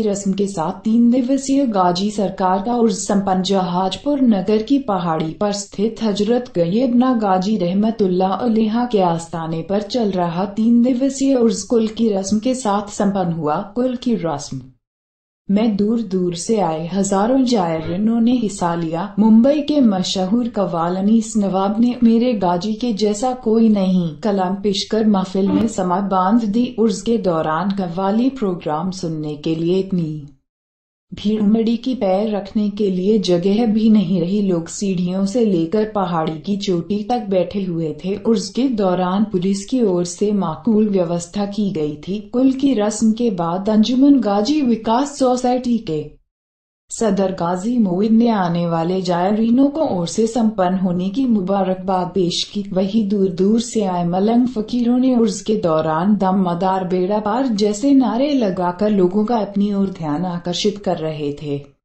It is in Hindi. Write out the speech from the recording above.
रस्म के साथ 3 दिवसीय गाजी सरकार का उर्स संपन्न। जहाजपुर नगर की पहाड़ी पर स्थित हजरत गय्यबना गाजी रहमतुल्लाह अलैह के आस्थाने पर चल रहा 3 दिवसीय उर्स कुल की रस्म के साथ संपन्न हुआ। कुल की रस्म में दूर दूर से आए हजारों जायरीनों ने हिस्सा लिया। मुंबई के मशहूर कव्वाल अनीस नवाब ने मेरे गाजी के जैसा कोई नहीं कलाम पेश कर महफिल में समा बांध दी। उर्स के दौरान कव्वाली प्रोग्राम सुनने के लिए इतनी भीड़ उमड़ी कि पैर रखने के लिए जगह भी नहीं रही। लोग सीढ़ियों से लेकर पहाड़ी की चोटी तक बैठे हुए थे। उर्स के दौरान पुलिस की ओर से माकूल व्यवस्था की गई थी। कुल की रस्म के बाद अंजुमन गाजी विकास सोसाइटी के सदर गाजी मोइद ने आने वाले जायरीनों को ओर से संपन्न होने की मुबारकबाद पेश की। वहीं दूर दूर से आए मलंग फकीरों ने उर्स के दौरान दम मदार बेड़ा पार जैसे नारे लगाकर लोगों का अपनी ओर ध्यान आकर्षित कर रहे थे।